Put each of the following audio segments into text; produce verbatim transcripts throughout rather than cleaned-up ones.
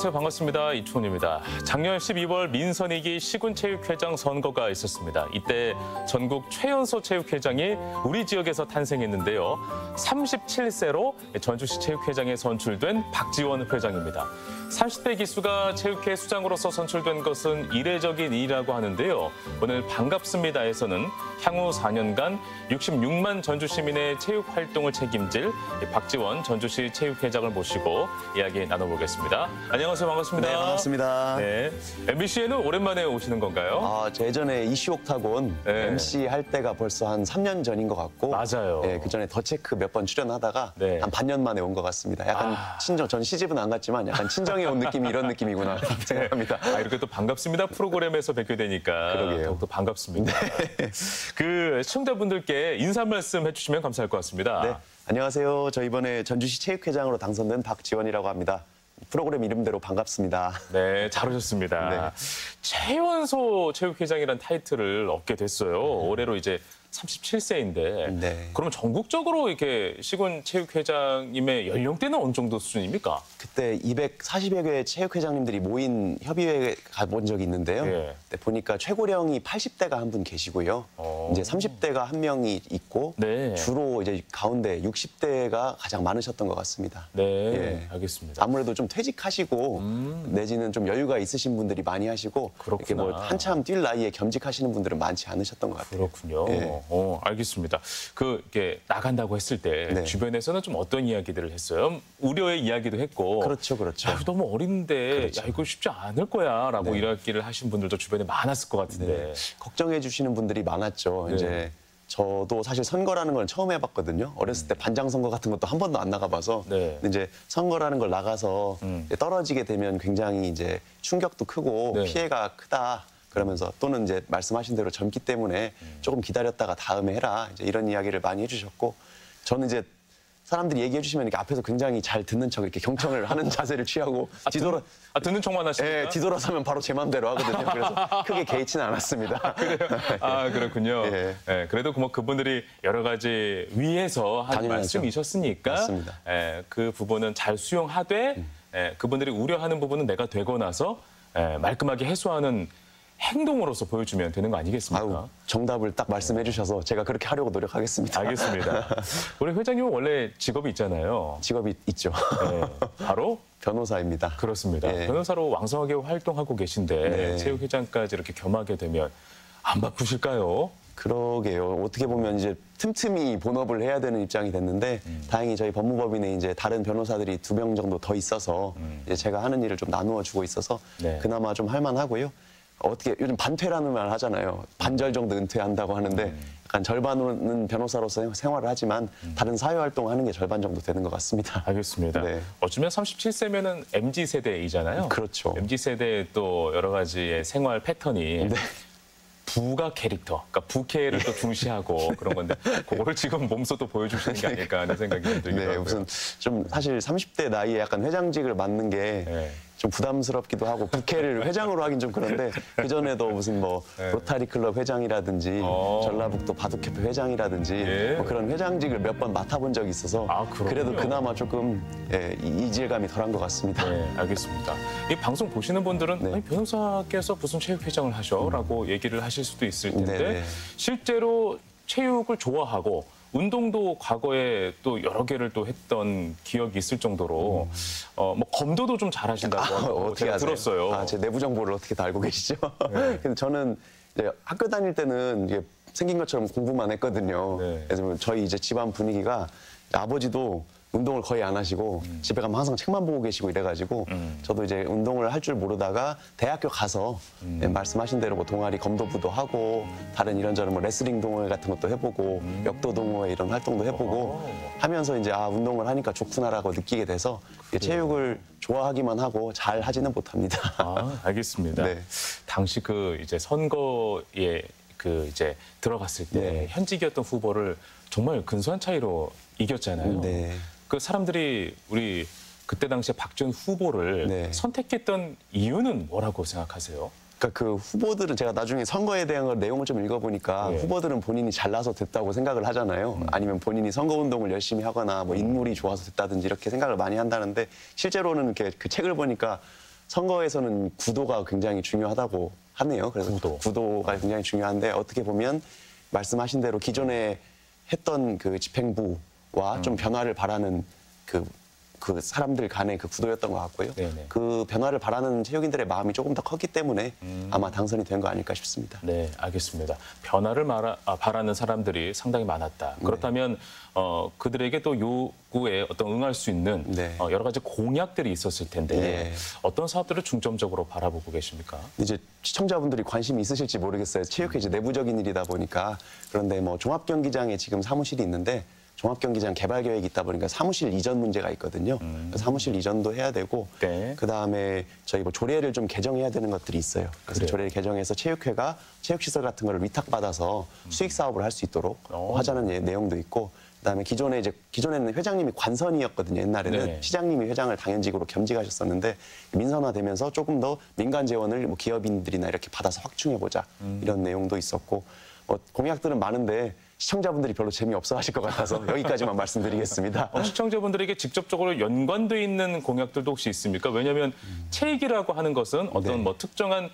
안녕하세요. 반갑습니다. 이충훈입니다. 작년 십이월 민선이기 시군체육회장 선거가 있었습니다. 이때 전국 최연소 체육회장이 우리 지역에서 탄생했는데요. 삼십칠 세로 전주시 체육회장에 선출된 박지원 회장입니다. 삼십 대 기수가 체육회 수장으로서 선출된 것은 이례적인 일이라고 하는데요. 오늘 반갑습니다에서는 향후 사 년간 육십육만 전주 시민의 체육 활동을 책임질 박지원 전주시 체육회장을 모시고 이야기 나눠보겠습니다. 안녕하세요. 반갑습니다. 네, 반갑습니다. 네, 엠비씨에는 오랜만에 오시는 건가요? 아, 저 예전에 이슈 옥타곤 네. 엠씨 할 때가 벌써 한 삼 년 전인 것 같고. 맞아요. 네, 그 전에 더 체크 몇 번 출연하다가 네. 한 반년 만에 온 것 같습니다. 약간 아. 친정, 전 시집은 안 갔지만 약간 친정에 온 느낌이 이런 느낌이구나 생각합니다. 아, 이렇게 또 반갑습니다 프로그램에서 뵙게 되니까 그러게요. 더욱더 반갑습니다. 네. 그 시청자분들께 인사 말씀 해주시면 감사할 것 같습니다. 네, 안녕하세요. 저 이번에 전주시 체육회장으로 당선된 박지원이라고 합니다. 프로그램 이름대로 반갑습니다. 네, 잘 오셨습니다. 네. 최연소 체육회장이라는 타이틀을 얻게 됐어요. 올해로 이제 삼십칠 세인데 네. 그러면 전국적으로 이렇게 시군 체육회장님의 연령대는 어느 정도 수준입니까? 그때 이백사십여 개의 체육회장님들이 모인 협의회에 가본 적이 있는데요. 예. 그때 보니까 최고령이 팔십 대가 한 분 계시고요. 어. 이제 삼십 대가 한 명이 있고 네. 주로 이제 가운데 육십 대가 가장 많으셨던 것 같습니다. 네, 예. 알겠습니다. 아무래도 좀 퇴직하시고 음. 내지는 좀 여유가 있으신 분들이 많이 하시고 이렇게 뭐 그렇구나. 한참 뛸 나이에 겸직하시는 분들은 많지 않으셨던 것 같아요. 그렇군요. 예. 어, 알겠습니다. 그 이렇게 나간다고 했을 때 네. 주변에서는 좀 어떤 이야기들을 했어요? 우려의 이야기도 했고. 그렇죠, 그렇죠. 야, 너무 어린데 그렇죠. 야 이거 쉽지 않을 거야라고 네. 이야기를 하신 분들도 주변에 많았을 것 같은데. 네. 걱정해 주시는 분들이 많았죠. 네. 이제 저도 사실 선거라는 걸 처음 해봤거든요. 어렸을 때 반장 선거 같은 것도 한 번도 안 나가봐서. 네. 근데 이제 선거라는 걸 나가서 음. 이제 떨어지게 되면 굉장히 이제 충격도 크고 네. 피해가 크다. 그러면서 또는 이제 말씀하신 대로 젊기 때문에 음. 조금 기다렸다가 다음에 해라. 이제 이런 이야기를 많이 해주셨고 저는 이제 사람들이 얘기해 주시면 이렇게 앞에서 굉장히 잘 듣는 척 이렇게 경청을 하는 자세를 취하고 아, 뒤돌아. 듣, 아, 듣는 척만 하십니까? 예, 뒤돌아서면 바로 제 맘대로 하거든요. 그래서 크게 개의치는 않았습니다. 그래요? 아, 그렇군요. 예. 예, 그래도 뭐 그분들이 여러 가지 위해서 한 당연하죠. 말씀이셨으니까 맞습니다. 예, 그 부분은 잘 수용하되 예, 그분들이 우려하는 부분은 내가 되고 나서 예, 말끔하게 해소하는 행동으로서 보여주면 되는 거 아니겠습니까? 아유, 정답을 딱 말씀해 주셔서 제가 그렇게 하려고 노력하겠습니다. 알겠습니다. 우리 회장님은 원래 직업이 있잖아요. 직업이 있죠. 예, 바로 변호사입니다. 그렇습니다. 예. 변호사로 왕성하게 활동하고 계신데 네. 체육회장까지 이렇게 겸하게 되면 안 바쁘실까요? 그러게요. 어떻게 보면 이제 틈틈이 본업을 해야 되는 입장이 됐는데 음. 다행히 저희 법무법인에 이제 다른 변호사들이 두 명 정도 더 있어서 음. 이제 제가 하는 일을 좀 나누어 주고 있어서 네. 그나마 좀 할만하고요. 어떻게 요즘 반퇴라는 말 하잖아요. 반절 정도 은퇴한다고 하는데 음. 약간 절반은 변호사로서 생활을 하지만 다른 사회 활동을 하는 게 절반 정도 되는 것 같습니다. 알겠습니다. 네. 어쩌면 삼십칠 세면은 엠지 세대이잖아요. 그렇죠. 엠지 세대의 또 여러 가지의 생활 패턴이 네. 부가 캐릭터, 그러니까 부캐를 또 중시하고 그런 건데 그거를 지금 몸소 또 보여주시는 게 아닐까 하는 생각이 들기도 네, 하고요. 무슨 좀 사실 삼십 대 나이에 약간 회장직을 맡는 게 좀 네. 부담스럽기도 하고 국회를 회장으로 하긴 좀 그런데 그 전에도 무슨 뭐 네. 로타리 클럽 회장이라든지 어. 전라북도 바둑협회 회장이라든지 예. 뭐 그런 회장직을 몇 번 맡아본 적이 있어서 아, 그렇군요. 그래도 그나마 조금 예, 이- 이질감이 덜한 것 같습니다. 네, 알겠습니다. 이 방송 보시는 분들은 네. 아니, 변호사께서 무슨 체육회장을 하셔라고 얘기를 하실 수도 있을 텐데 네네. 실제로 체육을 좋아하고 운동도 과거에 또 여러 개를 또 했던 기억이 있을 정도로 어, 뭐 검도도 좀 잘하신다고 아, 하고 어떻게 제가 아세요? 들었어요. 아, 제 내부 정보를 어떻게 다 알고 계시죠? 네. 근데 저는 이제 학교 다닐 때는 이게 생긴 것처럼 공부만 했거든요. 네. 그래서 저희 이제 집안 분위기가 아버지도 운동을 거의 안 하시고 음. 집에 가면 항상 책만 보고 계시고 이래가지고 음. 저도 이제 운동을 할 줄 모르다가 대학교 가서 음. 네, 말씀하신 대로 뭐 동아리 검도부도 하고 다른 이런저런 뭐 레슬링 동호회 같은 것도 해보고 역도 동호회 이런 활동도 해보고 음. 어허. 하면서 이제 아 운동을 하니까 좋구나라고 느끼게 돼서 이게 체육을 좋아하기만 하고 잘 하지는 못합니다. 아, 알겠습니다. 네. 당시 그 이제 선거에 그 이제 들어갔을 때 네. 현직이었던 후보를 정말 근소한 차이로 이겼잖아요. 네. 그 사람들이 우리 그때 당시에 박지원 후보를 네. 선택했던 이유는 뭐라고 생각하세요? 그러니까 그 후보들은 제가 나중에 선거에 대한 걸 내용을 좀 읽어보니까 네. 후보들은 본인이 잘나서 됐다고 생각을 하잖아요. 아니면 본인이 선거운동을 열심히 하거나 뭐 인물이 좋아서 됐다든지 이렇게 생각을 많이 한다는데 실제로는 이렇게 그 책을 보니까 선거에서는 구도가 굉장히 중요하다고 하네요. 그래서 구도. 구도가 굉장히 중요한데 어떻게 보면 말씀하신 대로 기존에 했던 그 집행부와 좀 변화를 바라는 그, 그 사람들 간의 그 구도였던 것 같고요. 네네. 그 변화를 바라는 체육인들의 마음이 조금 더 컸기 때문에 음. 아마 당선이 된 거 아닐까 싶습니다. 네, 알겠습니다. 변화를 말하, 아, 바라는 사람들이 상당히 많았다. 그렇다면 어, 그들에게 또 요구에 어떤 응할 수 있는 네. 어, 여러 가지 공약들이 있었을 텐데 네. 어떤 사업들을 중점적으로 바라보고 계십니까? 이제 시청자분들이 관심이 있으실지 모르겠어요. 체육회 이제 내부적인 일이다 보니까. 그런데 뭐 종합경기장에 지금 사무실이 있는데 종합경기장 개발 계획이 있다 보니까 사무실 이전 문제가 있거든요. 음. 그래서 사무실 이전도 해야 되고 네. 그다음에 저희 뭐 조례를 좀 개정해야 되는 것들이 있어요. 그래서 그래요? 조례를 개정해서 체육회가 체육시설 같은 거를 위탁받아서 수익 사업을 할 수 있도록 어. 하자는 예- 내용도 있고 그다음에 기존에 이제 기존에는 회장님이 관선이었거든요. 옛날에는 네. 시장님이 회장을 당연직으로 겸직하셨었는데 민선화되면서 조금 더 민간 재원을 뭐 기업인들이나 이렇게 받아서 확충해 보자 음. 이런 내용도 있었고 뭐 공약들은 많은데 시청자분들이 별로 재미없어 하실 것 같아서 여기까지만 말씀드리겠습니다. 어, 시청자분들에게 직접적으로 연관돼 있는 공약들도 혹시 있습니까? 왜냐하면 체육이라고 하는 것은 어떤 네. 뭐 특정한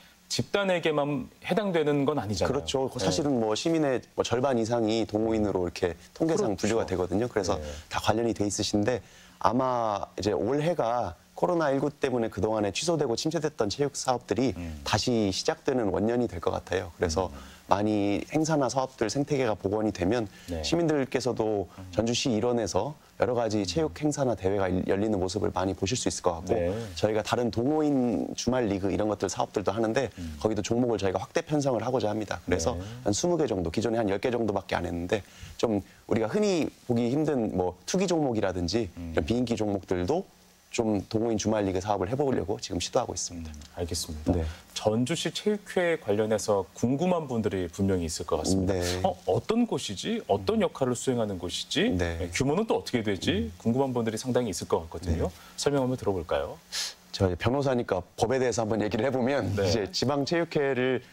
집단에게만 해당되는 건 아니잖아요. 그렇죠. 사실은 뭐 시민의 뭐 절반 이상이 동호인으로 이렇게 통계상 그렇죠. 분류가 되거든요. 그래서 네. 다 관련이 돼 있으신데 아마 이제 올해가 코로나십구 때문에 그동안에 취소되고 침체됐던 체육 사업들이 음. 다시 시작되는 원년이 될 것 같아요. 그래서 많이 행사나 사업들 생태계가 복원이 되면 네. 시민들께서도 전주시 일원에서 여러 가지 체육 행사나 대회가 일- 열리는 모습을 많이 보실 수 있을 것 같고 네. 저희가 다른 동호인 주말 리그 이런 것들 사업들도 하는데 거기도 종목을 저희가 확대 편성을 하고자 합니다. 그래서 네. 한 스무 개 정도, 기존에 한 열 개 정도밖에 안 했는데 좀 우리가 흔히 보기 힘든 뭐 투기 종목이라든지 이런 비인기 종목들도 좀 동호인 주말 리그 사업을 해보려고 지금 시도하고 있습니다. 알겠습니다. 네. 전주시 체육회 관련해서 궁금한 분들이 분명히 있을 것 같습니다. 네. 어, 어떤 곳이지? 어떤 역할을 수행하는 곳이지? 네. 네, 규모는 또 어떻게 되지? 궁금한 분들이 상당히 있을 것 같거든요. 설명 한번 들어볼까요? 저 이제 변호사니까 법에 대해서 한번 얘기를 해보면 네. 이제 지방체육회를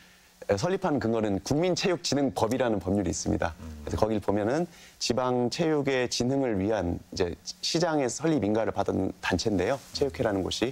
설립한 근거는 국민체육진흥법이라는 법률이 있습니다. 그래서 거기를 보면은 지방체육의 진흥을 위한 이제 시장의 설립 인가를 받은 단체인데요. 체육회라는 곳이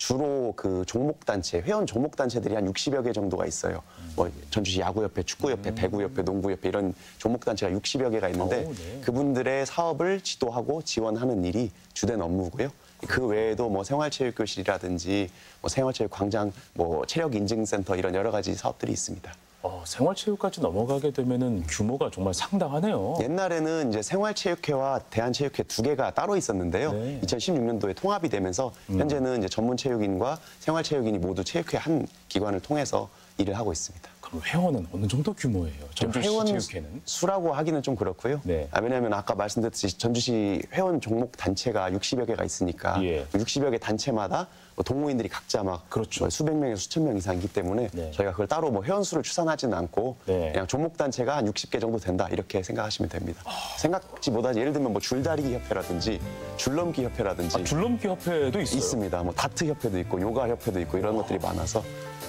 주로 그 종목단체, 회원 종목단체들이 한 육십여 개 정도가 있어요. 뭐 전주시 야구협회, 축구협회, 배구협회, 농구협회 이런 종목단체가 육십여 개가 있는데 오, 네. 그분들의 사업을 지도하고 지원하는 일이 주된 업무고요. 그 외에도 뭐 생활체육교실이라든지 뭐 생활체육 광장, 뭐 체력 인증센터 이런 여러 가지 사업들이 있습니다. 어, 생활체육까지 넘어가게 되면은 규모가 정말 상당하네요. 옛날에는 이제 생활체육회와 대한체육회 두 개가 따로 있었는데요. 네. 이천십육 년도에 통합이 되면서 현재는 이제 전문체육인과 생활체육인이 모두 체육회 한 기관을 통해서 일을 하고 있습니다. 그럼 회원은 어느 정도 규모예요? 전주시 회원 체육회는? 수라고 하기는 좀 그렇고요. 네. 아, 왜냐하면 아까 말씀드렸듯이 전주시 회원 종목 단체가 육십여 개가 있으니까 예. 육십여 개 단체마다 뭐 동호인들이 각자 막 그렇죠. 뭐 수백 명에서 수천 명 이상이기 때문에 네. 저희가 그걸 따로 뭐 회원 수를 추산하지는 않고 네. 그냥 종목 단체가 한 육십 개 정도 된다 이렇게 생각하시면 됩니다. 생각지 못하지 예를 들면 뭐 줄다리기 협회라든지 줄넘기 협회라든지 아, 줄넘기 협회도 있어요? 있습니다. 뭐 다트 협회도 있고 요가 협회도 있고 이런 것들이 많아서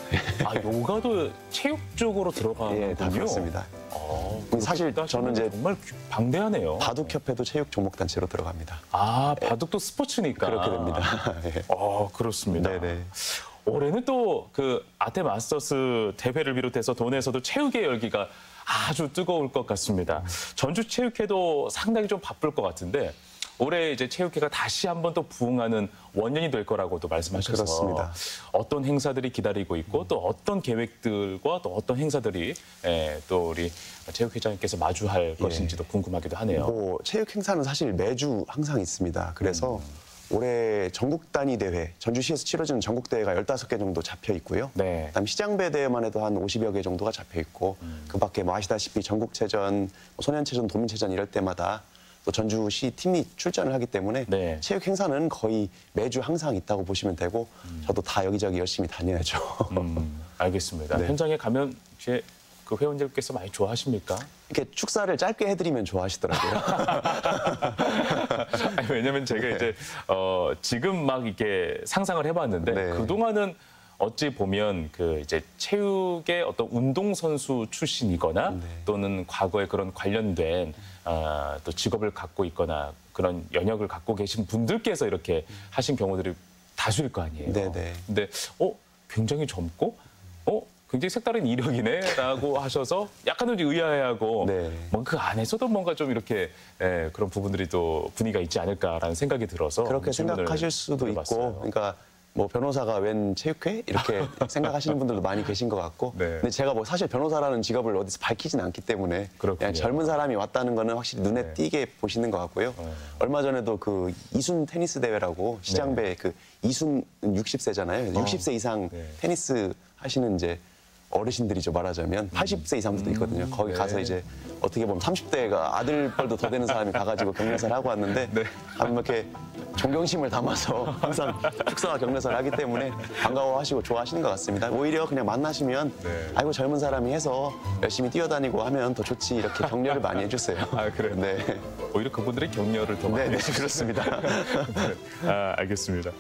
아, 요가도 체육 쪽으로 들어가는군요. 예, 다 그렇습니다. 어, 사실 저는 이제 정말 방대하네요. 바둑 협회도 체육 종목 단체로 들어갑니다. 아, 바둑도 스포츠니까. 그렇게 됩니다. 예. 어, 그렇습니다. 네네. 올해는 또 그 아테 마스터스 대회를 비롯해서 도내에서도 체육의 열기가 아주 뜨거울 것 같습니다. 전주 체육회도 상당히 좀 바쁠 것 같은데 올해 이제 체육회가 다시 한번 또 부흥하는 원년이 될 거라고도 말씀하셔서 그렇습니다. 어떤 행사들이 기다리고 있고 또 어떤 계획들과 또 어떤 행사들이 예, 또 우리 체육회장님께서 마주할 것인지도 궁금하기도 하네요. 뭐 체육 행사는 사실 매주 항상 있습니다. 그래서 올해 전국 단위 대회, 전주시에서 치러지는 전국 대회가 열다섯 개 정도 잡혀 있고요. 네. 그다음 시장배 대회만 해도 한 오십여 개 정도가 잡혀 있고 그밖에 뭐 아시다시피 전국체전, 뭐 소년체전, 도민체전 이럴 때마다 또 전주시 팀이 출전을 하기 때문에 네. 체육 행사는 거의 매주 항상 있다고 보시면 되고 저도 다 여기저기 열심히 다녀야죠. 음, 알겠습니다. 네. 현장에 가면 이제 그 회원들께서 많이 좋아하십니까? 이렇게 축사를 짧게 해드리면 좋아하시더라고요. 아니, 왜냐면 제가 이제 어, 지금 막 이렇게 상상을 해봤는데 네. 그 동안은 어찌 보면 그 이제 체육의 어떤 운동 선수 출신이거나 네. 또는 과거에 그런 관련된 아, 또 직업을 갖고 있거나 그런 연역을 갖고 계신 분들께서 이렇게 하신 경우들이 가수일 거 아니에요. 네네. 근데 어 굉장히 젊고 어 굉장히 색다른 이력이네라고 하셔서 약간은 좀 의아해하고 네. 뭐 그 안에서도 뭔가 좀 이렇게 예, 그런 부분들이 또 분위기가 있지 않을까라는 생각이 들어서 그렇게 질문을 생각하실 수도 드려봤어요. 있고, 그러니까 뭐 변호사가 웬 체육회 이렇게 생각하시는 분들도 많이 계신 것 같고, 네. 근데 제가 뭐 사실 변호사라는 직업을 어디서 밝히진 않기 때문에 그렇군요. 그냥 젊은 사람이 왔다는 거는 확실히 눈에 네. 띄게 보시는 것 같고요. 네. 얼마 전에도 그 이순 테니스 대회라고 시장배 그 이순 육십 세잖아요. 육십 세 이상 네. 테니스 하시는 이제 어르신들이죠, 말하자면 팔십 세 이상도 있거든요. 거기 네. 가서 이제 어떻게 보면 삼십 대가 아들 뻘도 더 되는 사람이 가가지고 경례사를 하고 왔는데 네. 아마 이렇게 존경심을 담아서 항상 축사와 경례사를 하기 때문에 반가워하시고 좋아하시는 것 같습니다. 오히려 그냥 만나시면 네. 아이고 젊은 사람이 해서 열심히 뛰어다니고 하면 더 좋지, 이렇게 격려를 많이 해주세요. 아, 그래요? 네. 오히려 그분들이 격려를 더 많이 네, 네, 해주시죠. 그렇습니다. 네. 아, 알겠습니다.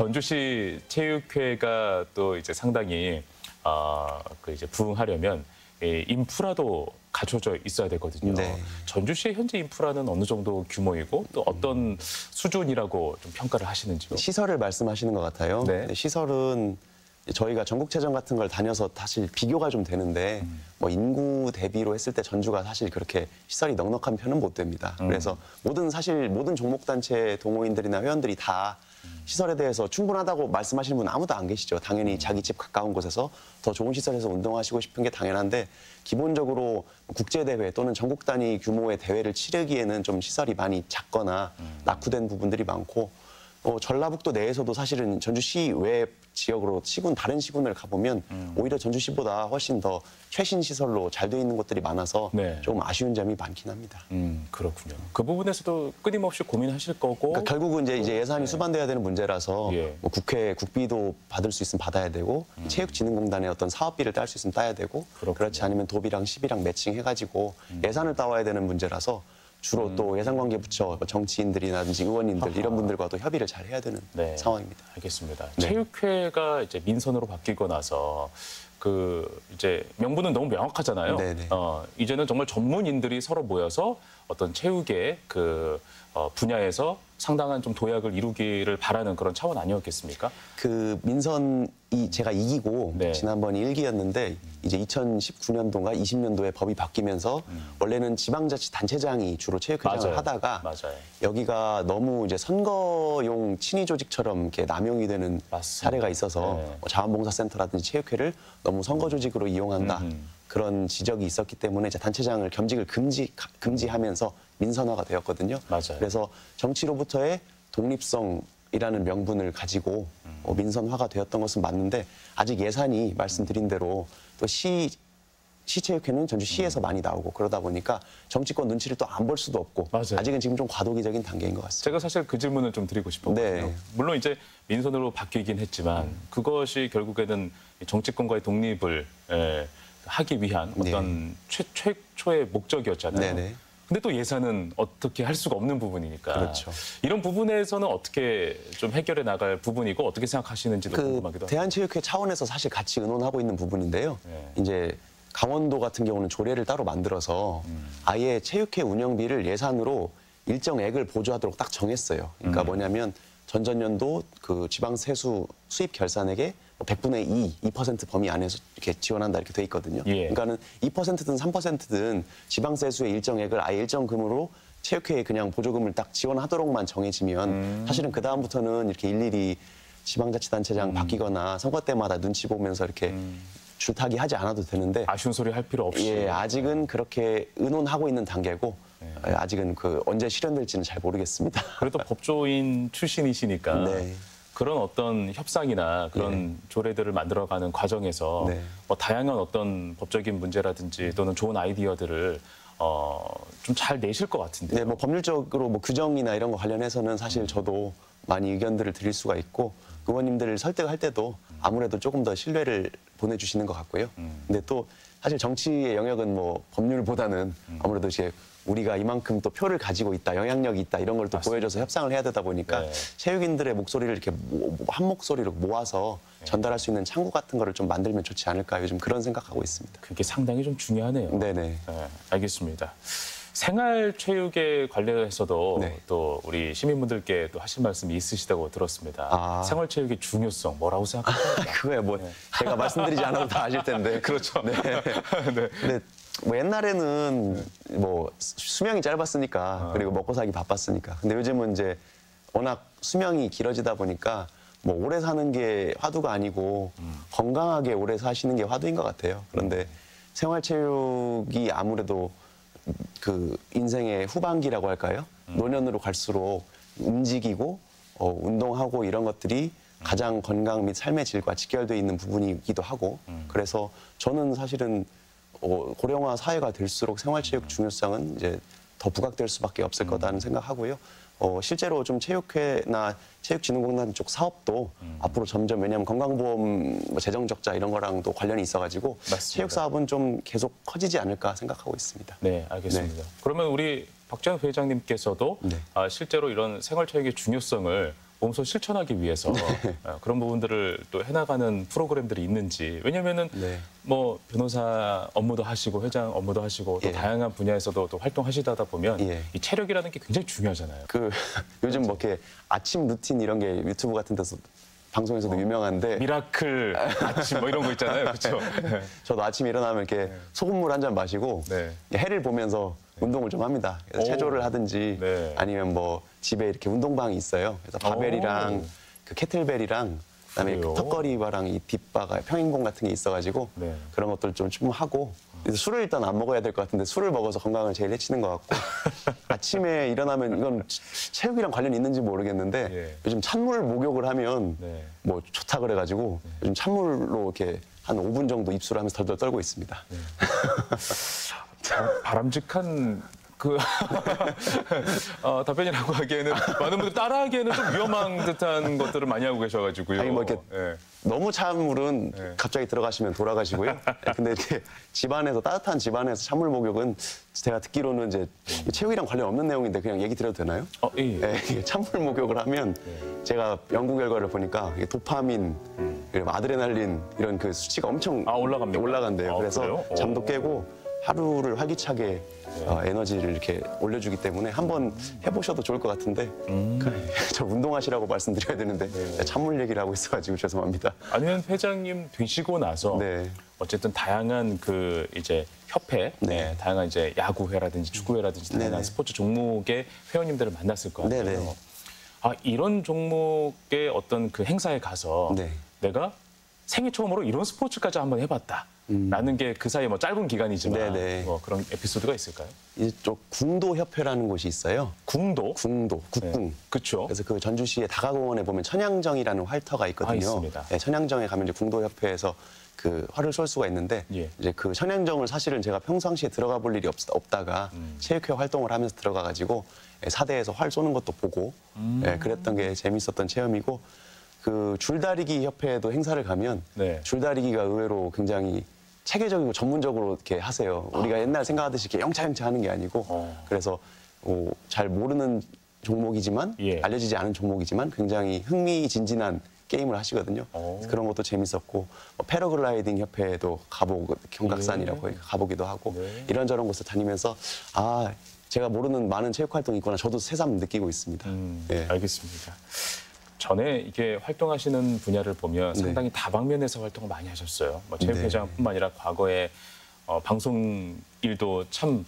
전주시 체육회가 또 이제 상당히 아, 그 이제 부흥하려면 이 인프라도 갖춰져 있어야 되거든요. 네. 전주시의 현재 인프라는 어느 정도 규모이고 또 어떤 수준이라고 좀 평가를 하시는지요? 시설을 말씀하시는 것 같아요. 네. 네, 시설은 저희가 전국체전 같은 걸 다녀서 사실 비교가 좀 되는데 음. 뭐 인구 대비로 했을 때 전주가 사실 그렇게 시설이 넉넉한 편은 못 됩니다. 음. 그래서 모든 사실 모든 종목단체 동호인들이나 회원들이 다 시설에 대해서 충분하다고 말씀하시는 분 아무도 안 계시죠. 당연히 자기 집 가까운 곳에서 더 좋은 시설에서 운동하시고 싶은 게 당연한데, 기본적으로 국제대회 또는 전국 단위 규모의 대회를 치르기에는 좀 시설이 많이 작거나 낙후된 부분들이 많고, 어, 전라북도 내에서도 사실은 전주시 외 지역으로 시군 다른 시군을 가보면 음. 오히려 전주시보다 훨씬 더 최신 시설로 잘 돼 있는 곳들이 많아서 네. 좀 아쉬운 점이 많긴 합니다. 음, 그렇군요. 그 부분에서도 끊임없이 고민하실 거고. 그러니까 결국은 이제, 이제 예산이 수반돼야 되는 문제라서 예. 뭐 국회 국비도 받을 수 있으면 받아야 되고 체육진흥공단의 어떤 사업비를 딸 수 있으면 따야 되고, 그렇군요. 그렇지 않으면 도비랑 시비랑 매칭해가지고 예산을 따와야 되는 문제라서 주로 또 예산관계부처 뭐 정치인들이라든지 의원님들 이런 분들과도 협의를 잘 해야 되는 네. 상황입니다. 알겠습니다. 네. 체육회가 이제 민선으로 바뀌고 나서 그 이제 명분은 너무 명확하잖아요. 네네. 어, 이제는 정말 전문인들이 서로 모여서 어떤 체육의 그 어, 분야에서 상당한 좀 도약을 이루기를 바라는 그런 차원 아니었겠습니까? 그 민선이 제가 이기고 네. 지난번이 일 기였는데 이제 이천십구 년도인가 이십 년도에 법이 바뀌면서 원래는 지방자치단체장이 주로 체육회장을 맞아요. 하다가 맞아요. 여기가 너무 이제 선거용 친위 조직처럼 이렇게 남용이 되는 맞습니다. 사례가 있어서 네. 뭐 자원봉사센터라든지 체육회를 너무 선거 조직으로 이용한다. 음흠. 그런 지적이 있었기 때문에 이제 단체장을 겸직을 금지 금지하면서 민선화가 되었거든요. 맞아요. 그래서 정치로부터의 독립성이라는 명분을 가지고 어, 민선화가 되었던 것은 맞는데, 아직 예산이 말씀드린 대로 또 시 시체육회는 전주시에서 많이 나오고 그러다 보니까 정치권 눈치를 또 안 볼 수도 없고 맞아요. 아직은 지금 좀 과도기적인 단계인 것 같습니다. 제가 사실 그 질문을 좀 드리고 싶었거든요. 네. 물론 이제 민선으로 바뀌긴 했지만 그것이 결국에는 정치권과의 독립을 에, 하기 위한 어떤 최, 최초의 목적이었잖아요. 네네. 근데 또 예산은 어떻게 할 수가 없는 부분이니까. 그렇죠. 이런 부분에서는 어떻게 좀 해결해 나갈 부분이고 어떻게 생각하시는지도 그 궁금하기도 합니다. 대한체육회 차원에서 사실 같이 의논하고 있는 부분인데요. 네. 이제 강원도 같은 경우는 조례를 따로 만들어서 음. 아예 체육회 운영비를 예산으로 일정액을 보조하도록 딱 정했어요. 그러니까 음. 뭐냐면 전전년도 그 지방 세수 수입 결산액의 백분의 이, 이 퍼센트 범위 안에서 이렇게 지원한다 이렇게 돼 있거든요. 예. 그러니까는 이 퍼센트든 삼 퍼센트든 지방 세수의 일정액을 아예 일정금으로 체육회에 그냥 보조금을 딱 지원하도록만 정해지면 음. 사실은 그 다음부터는 이렇게 일일이 지방자치단체장 바뀌거나 선거 때마다 눈치 보면서 이렇게 줄타기 하지 않아도 되는데, 아쉬운 소리 할 필요 없이. 예, 아직은 그렇게 의논하고 있는 단계고 예, 아직은 그 언제 실현될지는 잘 모르겠습니다. 그래도 법조인 출신이시니까 네. 그런 어떤 협상이나 그런 조례들을 만들어가는 과정에서 네. 뭐 다양한 어떤 법적인 문제라든지 또는 좋은 아이디어들을 어, 좀 잘 내실 것 같은데. 네, 뭐 법률적으로 뭐 규정이나 이런 거 관련해서는 사실 저도 많이 의견들을 드릴 수가 있고 의원님들을 설득할 때도 아무래도 조금 더 신뢰를 보내주시는 것 같고요. 근데 또 사실 정치의 영역은 뭐 법률보다는 아무래도 이제 우리가 이만큼 또 표를 가지고 있다, 영향력이 있다 이런 걸 또 보여줘서 협상을 해야 되다 보니까 네. 체육인들의 목소리를 이렇게 모- 한 목소리로 모아서 전달할 수 있는 창구 같은 거를 좀 만들면 좋지 않을까 요즘 그런 생각하고 있습니다. 그게 상당히 좀 중요하네요. 네네. 네, 알겠습니다. 생활체육에 관련해서도 네. 또 우리 시민분들께 또 하실 말씀이 있으시다고 들었습니다. 아. 생활체육의 중요성 뭐라고 생각하십니까? 그거야 뭐 제가 말씀드리지 않아도 다 아실 텐데. 그렇죠. 네. 네. 근데 뭐 옛날에는 뭐 수명이 짧았으니까 아. 그리고 먹고 살기 바빴으니까. 근데 요즘은 이제 워낙 수명이 길어지다 보니까 뭐 오래 사는 게 화두가 아니고 음. 건강하게 오래 사시는 게 화두인 것 같아요. 그런데 생활체육이 아무래도 그 인생의 후반기라고 할까요? 음. 노년으로 갈수록 움직이고 어, 운동하고 이런 것들이 가장 건강 및 삶의 질과 직결되어 있는 부분이기도 하고 음. 그래서 저는 사실은 어, 고령화 사회가 될수록 생활체육 중요성은 이제 더 부각될 수밖에 없을 거다는 생각하고요. 어, 실제로 좀 체육회나 체육진흥공단 쪽 사업도 앞으로 점점 왜냐하면 건강보험 뭐 재정 적자 이런 거랑도 관련이 있어가지고 맞습니다. 체육 사업은 좀 계속 커지지 않을까 생각하고 있습니다. 네, 알겠습니다. 그러면 우리 박정현 회장님께서도 네. 아, 실제로 이런 생활체육의 중요성을 몸소 실천하기 위해서 아, 그런 부분들을 또 해나가는 프로그램들이 있는지. 왜냐면은 네. 뭐 변호사 업무도 하시고 회장 업무도 하시고 또 예. 다양한 분야에서도 또 활동하시다 보면 예. 이 체력이라는 게 굉장히 중요하잖아요. 그 요즘 뭐 이렇게 아침 루틴 이런 게 유튜브 같은 데서 방송에서도 유명한데 미라클 아침 뭐 이런 거 있잖아요. 그렇죠? 저도 아침에 일어나면 이렇게 소금물 한 잔 마시고 네. 해를 보면서 운동을 좀 합니다. 그래서 오. 체조를 하든지 네. 아니면 뭐 집에 이렇게 운동방이 있어요. 그래서 바벨이랑 오. 그 케틀벨이랑 그다음에 그래요? 턱걸이바랑 이 뒷바가 평행봉 같은 게 있어가지고 네. 그런 것들 좀 좀 하고 그래서 술을 일단 안 먹어야 될 것 같은데 술을 먹어서 건강을 제일 해치는 것 같고 아침에 일어나면 이건 체육이랑 관련이 있는지 모르겠는데 예. 요즘 찬물 목욕을 하면 네. 뭐 좋다 그래가지고 요즘 찬물로 이렇게 한 오 분 정도 입수를 하면서 덜덜 떨고 있습니다. 바- 바람직한 그 어, 답변이라고 하기에는 많은 분들 따라하기에는 좀 위험한 듯한 것들을 많이 하고 계셔가지고요. 아니, 뭐 이렇게 예. 너무 찬물은 네. 갑자기 들어가시면 돌아가시고요. 근데 이제 집안에서 따뜻한 집안에서 찬물 목욕은 제가 듣기로는 이제 체육이랑 관련 없는 내용인데 그냥 얘기 드려도 되나요? 어, 예. 예. 네, 이게 찬물 목욕을 하면 제가 연구 결과를 보니까 이게 도파민, 그리고 아드레날린 이런 그 수치가 엄청 아, 올라갑니까? 올라간대요. 아, 그래서 그래요? 잠도 오. 깨고 하루를 활기차게 어, 에너지를 이렇게 올려주기 때문에 한번 해보셔도 좋을 것 같은데 음. 저 운동하시라고 말씀드려야 되는데 네. 찬물 얘기를 하고 있어가지고 죄송합니다. 아니면 회장님 되시고 나서 네. 어쨌든 다양한 그 이제 협회, 네. 네, 다양한 이제 야구회라든지 축구회라든지 다양한 네네. 스포츠 종목의 회원님들을 만났을 거 아니에요. 네네. 아 이런 종목의 어떤 그 행사에 가서 네. 내가 생애 처음으로 이런 스포츠까지 한번 해봤다. 라는 게 그 사이에 뭐 짧은 기간이지만 음. 네네. 뭐 그런 에피소드가 있을까요? 이쪽 궁도협회라는 곳이 있어요. 궁도? 궁도, 국궁. 네. 그렇죠. 그래서 그 전주시의 다가공원에 보면 천양정이라는 활터가 있거든요. 아, 있습니다. 네, 천양정에 가면 이제 궁도협회에서 그 활을 쏠 수가 있는데 예. 이제 그 천양정을 사실은 제가 평상시에 들어가 볼 일이 없, 없다가 음. 체육회 활동을 하면서 들어가가지고 사대에서 활 쏘는 것도 보고 음. 예, 그랬던 게 재밌었던 체험이고 그 줄다리기 협회에도 행사를 가면 네. 줄다리기가 의외로 굉장히 체계적이고 전문적으로 이렇게 하세요. 우리가 옛날 생각하듯이 이렇게 영차영차 하는 게 아니고 어. 그래서 어, 잘 모르는 종목이지만 예. 알려지지 않은 종목이지만 굉장히 흥미진진한 게임을 하시거든요. 오. 그래서 그런 것도 재밌었고 뭐 패러글라이딩 협회에도 가보고 경각산이라고 예. 가보기도 하고 네. 이런저런 곳을 다니면서 아 제가 모르는 많은 체육 활동이 있구나 저도 새삼 느끼고 있습니다. 음, 예. 알겠습니다. 전에 이게 활동하시는 분야를 보면 네. 상당히 다방면에서 활동을 많이 하셨어요. 뭐 네. 체육회장뿐만 아니라 과거에 어, 방송 일도 참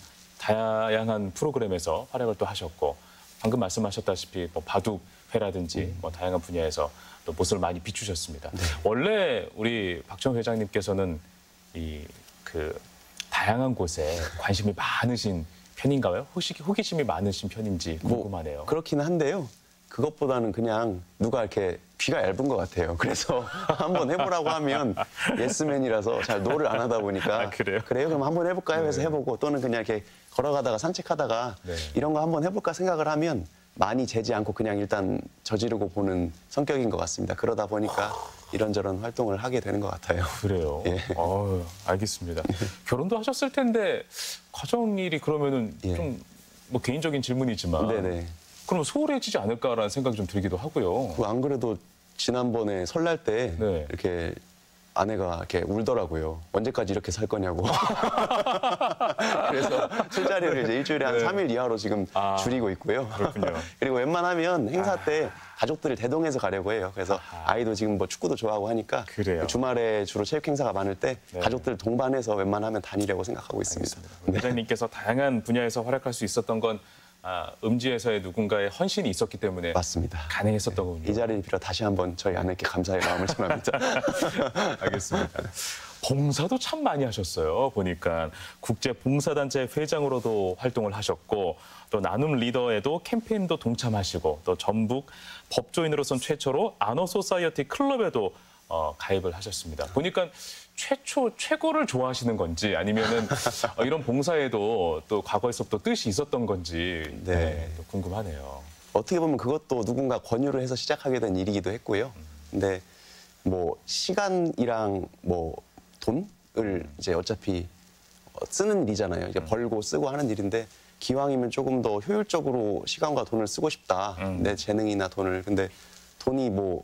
다양한 프로그램에서 활약을 또 하셨고 방금 말씀하셨다시피 뭐 바둑회라든지 음. 뭐 다양한 분야에서 또 모습을 많이 비추셨습니다. 네. 원래 우리 박정 회장님께서는 이 그 다양한 곳에 관심이 많으신 편인가요? 혹시 호기심이 많으신 편인지 궁금하네요. 그렇긴 한데요. 그것보다는 그냥 누가 이렇게 귀가 얇은 것 같아요. 그래서 한번 해보라고 하면 예스맨이라서 잘 노를 안 하다 보니까 아, 그래요? 그래요? 그럼 한번 해볼까요? 해서 해보고 또는 그냥 이렇게 걸어가다가 산책하다가 네. 이런 거 한번 해볼까 생각을 하면 많이 재지 않고 그냥 일단 저지르고 보는 성격인 것 같습니다. 그러다 보니까 이런저런 활동을 하게 되는 것 같아요. 그래요. 예. 어휴, 알겠습니다. 결혼도 하셨을 텐데 가정일이 그러면은 예. 좀 뭐 개인적인 질문이지만 네네. 그러면 소홀해지지 않을까라는 생각이 좀 들기도 하고요. 그 안 그래도 지난번에 설날 때 네. 이렇게 아내가 이렇게 울더라고요. 언제까지 이렇게 살 거냐고. 그래서 술자리를 이제 일주일에 한 네. 삼 일 이하로 지금 아, 줄이고 있고요. 그렇군요. 그리고 웬만하면 행사 때 가족들을 대동해서 가려고 해요. 그래서 아이도 지금 뭐 축구도 좋아하고 하니까 그래요. 주말에 주로 체육 행사가 많을 때 네. 가족들 동반해서 웬만하면 다니려고 생각하고 있습니다. 네. 회장님께서 다양한 분야에서 활약할 수 있었던 건 아, 음지에서의 누군가의 헌신이 있었기 때문에 맞습니다. 가능했었던 거군요. 이 자리를 빌어 다시 한번 저희 아내께 감사의 마음을 전합니다. 알겠습니다. 봉사도 참 많이 하셨어요. 보니까 국제봉사단체 회장으로도 활동을 하셨고 또 나눔 리더에도 캠페인도 동참하시고 또 전북 법조인으로선 최초로 아너 소사이어티 클럽에도 어, 가입을 하셨습니다. 보니까 최초 최고를 좋아하시는 건지 아니면은 어, 이런 봉사에도 또 과거에서부터 뜻이 있었던 건지 네. 네, 또 궁금하네요. 어떻게 보면 그것도 누군가 권유를 해서 시작하게 된 일이기도 했고요. 근데 뭐 시간이랑 뭐 돈을 이제 어차피 쓰는 일이잖아요. 이제 벌고 쓰고 하는 일인데 기왕이면 조금 더 효율적으로 시간과 돈을 쓰고 싶다. 음. 내 재능이나 돈을. 근데 돈이 뭐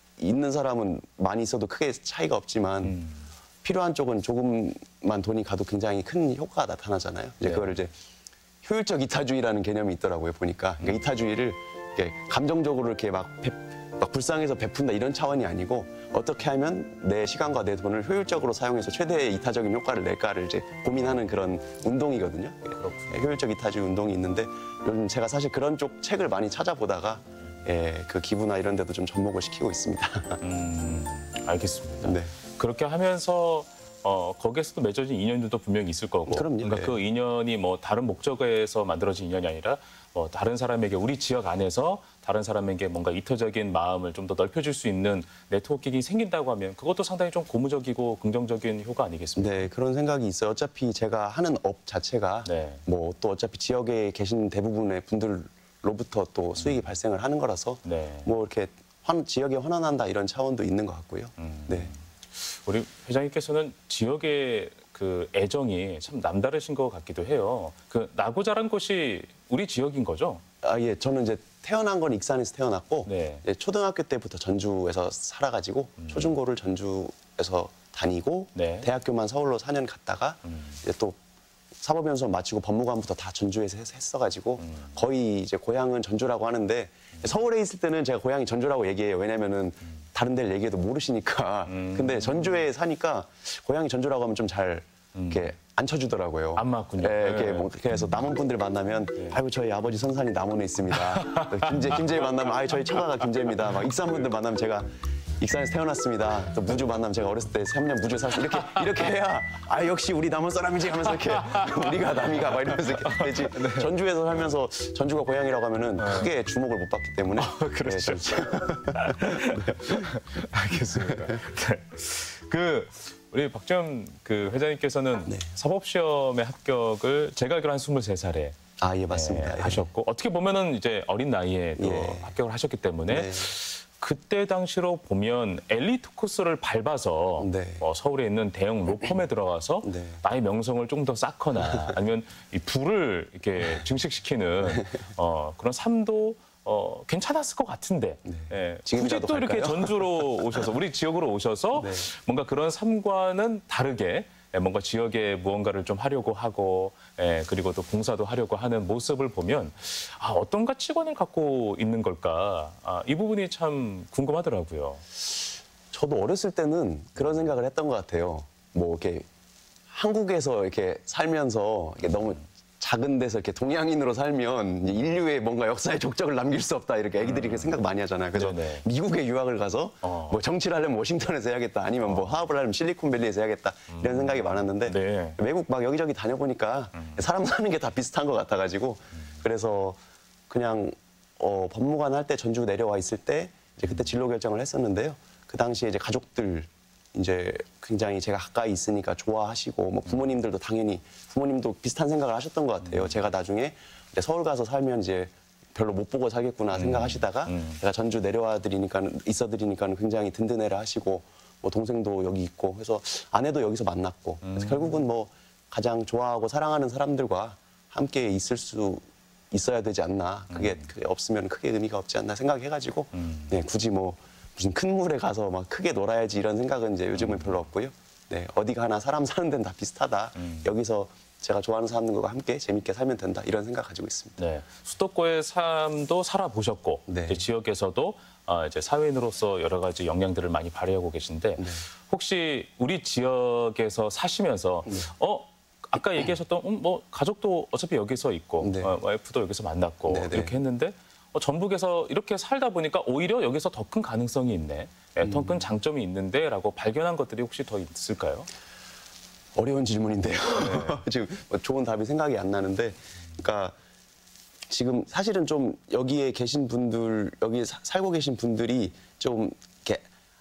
있는 사람은 많이 있어도 크게 차이가 없지만 음. 필요한 쪽은 조금만 돈이 가도 굉장히 큰 효과가 나타나잖아요. 이제 네. 그거를 이제 효율적 이타주의라는 개념이 있더라고요. 보니까 그러니까 이타주의를 이렇게 감정적으로 이렇게 막, 배, 막 불쌍해서 베푼다 이런 차원이 아니고 어떻게 하면 내 시간과 내 돈을 효율적으로 사용해서 최대의 이타적인 효과를 낼까를 이제 고민하는 그런 운동이거든요. 그렇군요. 효율적 이타주의 운동이 있는데 요즘 제가 사실 그런 쪽 책을 많이 찾아보다가 예, 그 기부나 이런 데도 좀 접목을 시키고 있습니다. 음, 알겠습니다. 네. 그렇게 하면서 어, 거기에서도 맺어진 인연들도 분명히 있을 거고. 그럼요. 그러니까 네. 그 인연이 뭐 다른 목적에서 만들어진 인연이 아니라 뭐 다른 사람에게 우리 지역 안에서 다른 사람에게 뭔가 이터적인 마음을 좀 더 넓혀줄 수 있는 네트워킹이 생긴다고 하면 그것도 상당히 좀 고무적이고 긍정적인 효과 아니겠습니까? 네, 그런 생각이 있어요. 어차피 제가 하는 업 자체가 네. 뭐 또 어차피 지역에 계신 대부분의 분들로부터 또 수익이 발생을 하는 거라서 네. 뭐 이렇게 환, 지역에 환원한다 이런 차원도 있는 것 같고요. 음. 네. 우리 회장님께서는 지역의 그 애정이 참 남다르신 것 같기도 해요. 그 나고 자란 곳이 우리 지역인 거죠? 아, 예, 저는 이제 태어난 건 익산에서 태어났고 네. 이제 초등학교 때부터 전주에서 살아가지고 초중고를 전주에서 다니고 네. 대학교만 서울로 사 년 갔다가 음. 이제 또 사법연수원 마치고 법무관부터 다 전주에서 했- 했어가지고 음. 거의 이제 고향은 전주라고 하는데 서울에 있을 때는 제가 고향이 전주라고 얘기해요. 왜냐면은 다른 데를 얘기해도 모르시니까. 음. 근데 전주에 사니까 고향이 전주라고 하면 좀 잘 이렇게 안 쳐주더라고요. 안 맞군요. 예, 이렇게 네. 뭐 그래서 남원 분들 만나면 아이고 저희 아버지 선산이 남원에 있습니다. 김제 김제 만나면 아이 저희 처가가 김제입니다. 막 익산 분들 만나면 제가 익산에서 태어났습니다. 또 무주 만나면 제가 어렸을 때 삼 년 무주 살았어요. 이렇게 이렇게 해야 아 역시 우리 남원 사람이지 하면서 이렇게 우리가 남이가 막 이러면서 이렇게 되지. 전주에서 살면서 전주가 고향이라고 하면은 크게 주목을 못 받기 때문에 그렇죠. 네, 좀- 알겠습니다. 네. 그 우리 박지원 그 회장님께서는 네. 사법시험의 합격을 제가 알기로 한 스물세 살에 아, 예, 맞습니다. 네, 예. 하셨고 어떻게 보면은 이제 어린 나이에 또 예. 합격을 하셨기 때문에 네. 그때 당시로 보면 엘리트 코스를 밟아서 네. 어, 서울에 있는 대형 로펌에 들어가서 네. 나의 명성을 좀 더 쌓거나 아니면 이 부를 이렇게 증식시키는 어, 그런 삶도 어, 괜찮았을 것 같은데 예, 굳이 지금이라도 또 이렇게 갈까요? 전주로 오셔서 우리 지역으로 오셔서 네. 뭔가 그런 삶과는 다르게 예, 뭔가 지역에 무언가를 좀 하려고 하고 예, 그리고 또 봉사도 하려고 하는 모습을 보면 아, 어떤 가치관을 갖고 있는 걸까 아, 이 부분이 참 궁금하더라고요. 저도 어렸을 때는 그런 생각을 했던 것 같아요. 뭐 이렇게 한국에서 이렇게 살면서 이렇게 너무 작은 데서 이렇게 동양인으로 살면 인류의 뭔가 역사의 족적을 남길 수 없다 이렇게 애기들이 이렇게 생각 많이 하잖아요. 그래서 네네. 미국에 유학을 가서 어. 뭐 정치를 하려면 워싱턴에서 해야겠다 아니면 뭐 하버를 하려면 실리콘밸리에서 해야겠다 이런 생각이 많았는데 네. 외국 막 여기저기 다녀보니까 사람 사는 게 다 비슷한 것 같아가지고 그래서 그냥 어, 법무관 할 때 전주 내려와 있을 때 이제 그때 진로 결정을 했었는데요. 그 당시에 이제 가족들 이제 굉장히 제가 가까이 있으니까 좋아하시고 뭐 부모님들도 당연히 부모님도 비슷한 생각을 하셨던 것 같아요. 제가 나중에 이제 서울 가서 살면 이제 별로 못 보고 살겠구나 생각하시다가 음. 제가 전주 내려와 드리니까 있어 드리니까는 굉장히 든든해라 하시고 뭐 동생도 여기 있고 그래서 아내도 여기서 만났고 그래서 결국은 뭐 가장 좋아하고 사랑하는 사람들과 함께 있을 수 있어야 되지 않나 그게, 그게 없으면 크게 의미가 없지 않나 생각해가지고 네, 굳이 뭐 무슨 큰 물에 가서 막 크게 놀아야지 이런 생각은 이제 요즘은 별로 없고요. 네, 어디 가나 사람 사는 데는 다 비슷하다. 음. 여기서 제가 좋아하는 사람들과 함께 재밌게 살면 된다. 이런 생각 가지고 있습니다. 네, 수도권의 삶도 살아보셨고 네. 이제 지역에서도 아, 이제 사회인으로서 여러 가지 역량들을 많이 발휘하고 계신데 네. 혹시 우리 지역에서 사시면서 네. 어 아까 얘기하셨던 음, 뭐 가족도 어차피 여기서 있고 네. 어, 와이프도 여기서 만났고 네, 네. 이렇게 했는데 어, 전북에서 이렇게 살다 보니까 오히려 여기서 더 큰 가능성이 있네, 예, 더 큰 장점이 있는데라고 발견한 것들이 혹시 더 있을까요? 어려운 질문인데요. 네. 지금 뭐 좋은 답이 생각이 안 나는데, 그러니까 지금 사실은 좀 여기에 계신 분들, 여기 사- 살고 계신 분들이 좀 이렇게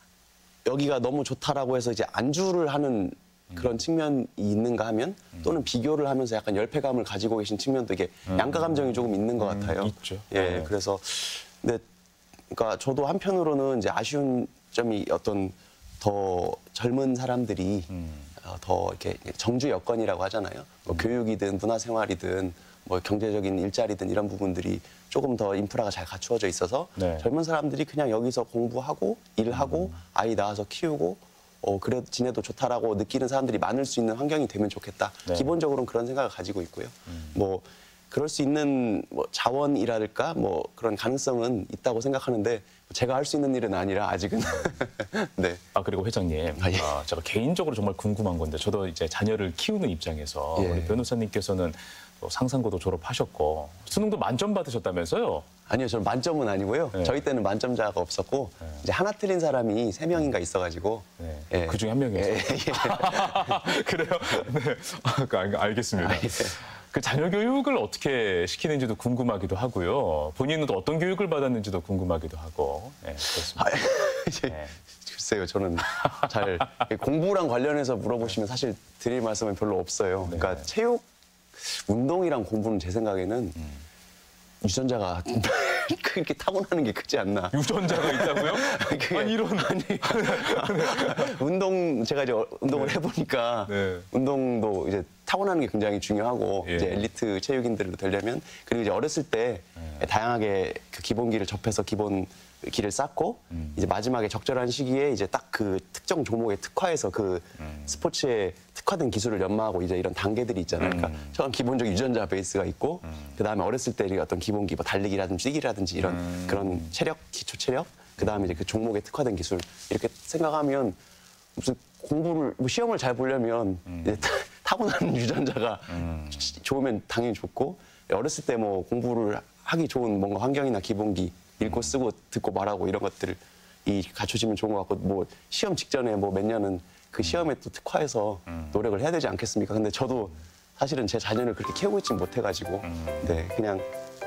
여기가 너무 좋다라고 해서 이제 안주를 하는 그런 측면이 있는가 하면, 또는 비교를 하면서 약간 열패감을 가지고 계신 측면도 이게 양가 감정이 조금 있는 것 같아요. 있죠. 예, 네. 그래서 근데 그러니까 저도 한편으로는 이제 아쉬운 점이 어떤 더 젊은 사람들이 어, 더 이렇게 정주 여건이라고 하잖아요. 뭐 교육이든 문화생활이든 뭐 경제적인 일자리든 이런 부분들이 조금 더 인프라가 잘 갖추어져 있어서 네. 젊은 사람들이 그냥 여기서 공부하고 일하고 아이 낳아서 키우고 어 그래 지내도 좋다라고 느끼는 사람들이 많을 수 있는 환경이 되면 좋겠다. 네. 기본적으로는 그런 생각을 가지고 있고요. 뭐 그럴 수 있는 뭐 자원이랄까 뭐 그런 가능성은 있다고 생각하는데 제가 할 수 있는 일은 아니라 아직은 네. 아 그리고 회장님, 아, 예. 아, 제가 개인적으로 정말 궁금한 건데 저도 이제 자녀를 키우는 입장에서 예. 우리 변호사님께서는 또 상상고도 졸업하셨고 수능도 만점 받으셨다면서요? 아니요, 저는 만점은 아니고요. 네. 저희 때는 만점자가 없었고 이제 하나 틀린 사람이 세 명인가 있어가지고 네. 예. 그 중에 한 명이었어요. 예, 예. 그래요? 네. 아, 그 알- 알겠습니다. 아, 예. 그 자녀 교육을 어떻게 시키는지도 궁금하기도 하고요. 본인은 또 어떤 교육을 받았는지도 궁금하기도 하고. 네, 그렇습니다. 아, 이제 네. 글쎄요, 저는 잘 공부랑 관련해서 물어보시면 사실 드릴 말씀은 별로 없어요. 그러니까 네. 체육, 운동이랑 공부는 제 생각에는 유전자가 그렇게 타고나는 게 크지 않나. 유전자가 있다고요? 그게- 아니 이런 아니. 운동 제가 이제 운동을 해보니까 네. 운동도 이제 타고나는 게 굉장히 중요하고 예. 이제 엘리트 체육인들로 되려면, 그리고 이제 어렸을 때 다양하게 그 기본기를 접해서 기본 기를 쌓고 이제 마지막에 적절한 시기에 이제 딱 그 특정 종목에 특화해서 그 스포츠에 특화된 기술을 연마하고 이제 이런 단계들이 있잖아요. 그러니까 처음 기본적 유전자 베이스가 있고 그 다음에 어렸을 때 어떤 기본기, 뭐 달리기라든지 뛰기라든지 이런 그런 체력, 기초 체력, 그 다음에 이제 그 종목에 특화된 기술 이렇게 생각하면 무슨 공부를 뭐 시험을 잘 보려면 이제 타- 타고나는 유전자가 좋으면 당연히 좋고, 어렸을 때 뭐 공부를 하기 좋은 뭔가 환경이나 기본기 읽고 쓰고 듣고 말하고 이런 것들을 이 갖춰지면 좋은 것 같고, 뭐 시험 직전에 뭐 몇 년은 그 시험에 또 특화해서 노력을 해야 되지 않겠습니까? 근데 저도 사실은 제 자녀를 그렇게 키우고 있지 못해가지고 네 그냥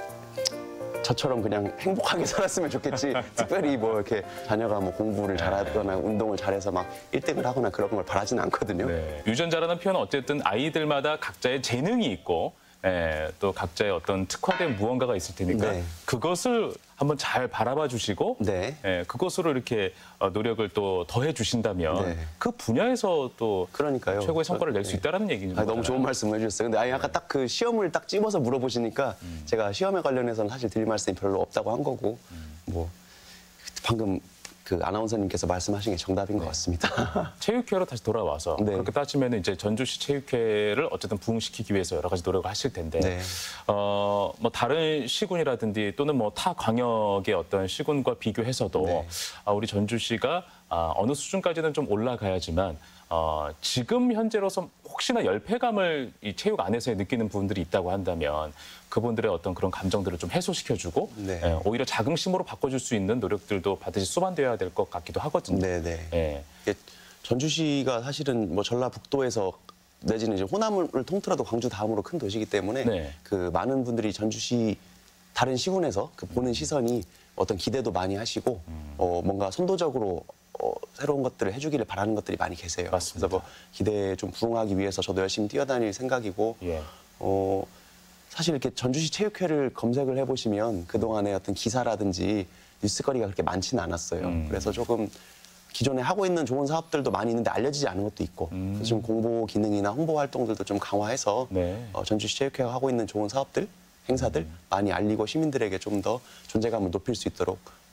저처럼 그냥 행복하게 살았으면 좋겠지, 특별히 뭐 이렇게 자녀가 뭐 공부를 잘하거나 운동을 잘해서 막 일 등을 하거나 그런 걸 바라진 않거든요. 네. 유전자라는 표현은 어쨌든 아이들마다 각자의 재능이 있고, 예, 또 각자의 어떤 특화된 무언가가 있을 테니까 네. 그것을 한번 잘 바라봐 주시고, 네. 예, 그것으로 이렇게 어, 노력을 또 더해 주신다면 네. 그 분야에서 또 그러니까요. 최고의 성과를 낼 수 네. 있다라는 얘기죠. 아, 너무 좋은 말씀을 해주셨어요. 근데 아니, 아까 딱 그 시험을 딱 집어서 물어보시니까 제가 시험에 관련해서는 사실 드릴 말씀이 별로 없다고 한 거고, 뭐 방금 그 아나운서님께서 말씀하신 게 정답인 것 같습니다. 체육회로 다시 돌아와서 네. 그렇게 따지면 이제 전주시 체육회를 어쨌든 부흥시키기 위해서 여러 가지 노력을 하실 텐데, 네. 어, 뭐 다른 시군이라든지 또는 뭐 타 광역의 어떤 시군과 비교해서도 네. 아, 우리 전주시가 아, 어느 수준까지는 좀 올라가야지만 어, 지금 현재로서 혹시나 열패감을 이 체육 안에서 느끼는 부분들이 있다고 한다면 그분들의 어떤 그런 감정들을 좀 해소시켜주고 네. 예, 오히려 자긍심으로 바꿔줄 수 있는 노력들도 반드시 수반되어야 될 것 같기도 하거든요. 네, 네. 예. 이게 전주시가 사실은 뭐 전라북도에서 내지는 이제 호남을 통틀어도 광주 다음으로 큰 도시이기 때문에 네. 그 많은 분들이 전주시 다른 시군에서 그 보는 시선이 어떤 기대도 많이 하시고 어 뭔가 선도적으로 어 새로운 것들을 해주기를 바라는 것들이 많이 계세요. 맞습니다. 그래서 뭐 기대에 좀 부응하기 위해서 저도 열심히 뛰어다닐 생각이고 예. 어 사실 이렇게 전주시 체육회를 검색을 해보시면 그동안의 어떤 기사라든지 뉴스거리가 그렇게 많지는 않았어요. 음. 그래서 조금 기존에 하고 있는 좋은 사업들도 많이 있는데 알려지지 않은 것도 있고, 음. 그래서 좀 공보 기능이나 홍보 활동들도 좀 강화해서 네. 어, 전주시 체육회가 하고 있는 좋은 사업들, 행사들 음. 많이 알리고 시민들에게 좀 더 존재감을 높일 수 있도록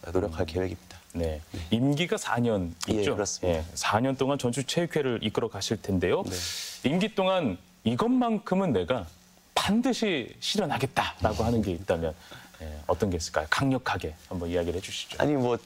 노력할 계획입니다. 네. 임기가 사 년 예, 있죠? 그렇습니다. 예, 사 년 동안 전주체육회를 이끌어 가실 텐데요. 네. 임기 동안 이것만큼은 내가 반드시 실현하겠다라고 하는 게 있다면 예, 어떤 게 있을까요? 강력하게 한번 이야기를 해주시죠. 아니 뭐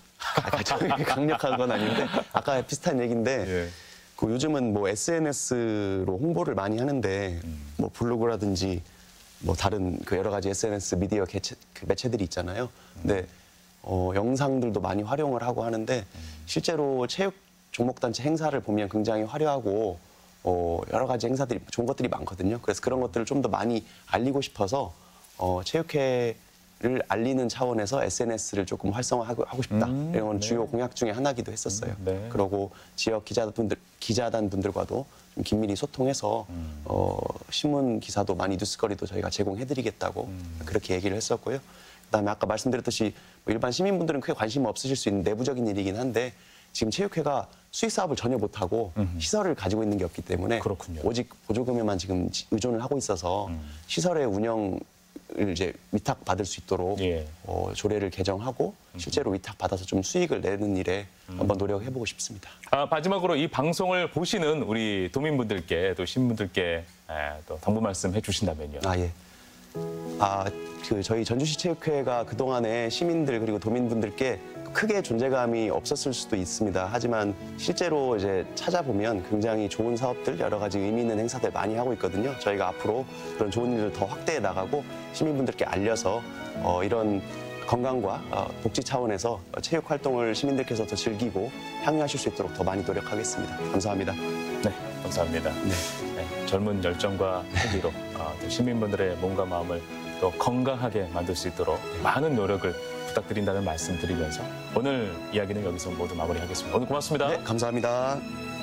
강력한 건 아닌데 아까 비슷한 얘기인데 예. 그 요즘은 뭐 에스엔에스로 홍보를 많이 하는데 음. 뭐 블로그라든지 뭐 다른 그 여러 가지 에스엔에스 미디어 개체, 그 매체들이 있잖아요. 근데 어, 영상들도 많이 활용을 하고 하는데 실제로 체육 종목단체 행사를 보면 굉장히 화려하고 어, 여러 가지 행사들이 좋은 것들이 많거든요. 그래서 그런 것들을 좀 더 많이 알리고 싶어서 어, 체육회를 알리는 차원에서 에스엔에스를 조금 활성화하고 하고 싶다. 음, 이런 건 네. 주요 공약 중에 하나기도 했었어요. 음, 네. 그리고 지역 기자분들 기자단 분들과도 좀 긴밀히 소통해서 음. 어, 신문 기사도 많이 뉴스거리도 저희가 제공해드리겠다고 음. 그렇게 얘기를 했었고요. 그다음에 아까 말씀드렸듯이 뭐 일반 시민분들은 크게 관심 없으실 수 있는 내부적인 일이긴 한데 지금 체육회가 수익 사업을 전혀 못하고 음흠. 시설을 가지고 있는 게 없기 때문에 그렇군요. 오직 보조금에만 지금 의존을 하고 있어서 음. 시설의 운영을 이제 위탁 받을 수 있도록 예. 어, 조례를 개정하고 실제로 위탁 받아서 좀 수익을 내는 일에 음. 한번 노력해보고 싶습니다. 아, 마지막으로 이 방송을 보시는 우리 도민분들께 또 시민분들께 예, 또 당부 말씀 해주신다면요. 아 예. 아, 그 저희 전주시 체육회가 그동안에 시민들 그리고 도민분들께 크게 존재감이 없었을 수도 있습니다. 하지만 실제로 이제 찾아보면 굉장히 좋은 사업들, 여러 가지 의미 있는 행사들 많이 하고 있거든요. 저희가 앞으로 그런 좋은 일을 더 확대해 나가고 시민분들께 알려서 어, 이런 건강과 어, 복지 차원에서 체육 활동을 시민들께서 더 즐기고 향유하실 수 있도록 더 많이 노력하겠습니다. 감사합니다. 네, 감사합니다. 네. 네, 젊은 열정과 패기로 어, 또 시민분들의 몸과 마음을 또 건강하게 만들 수 있도록 많은 노력을 부탁드린다는 말씀 드리면서 오늘 이야기는 여기서 모두 마무리하겠습니다. 오늘 고맙습니다. 네, 감사합니다.